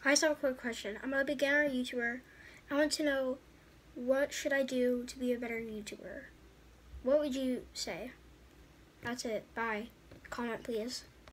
I just have a quick question. I'm a beginner YouTuber. I want to know, what should I do to be a better YouTuber? What would you say? That's it. Bye. Comment, please.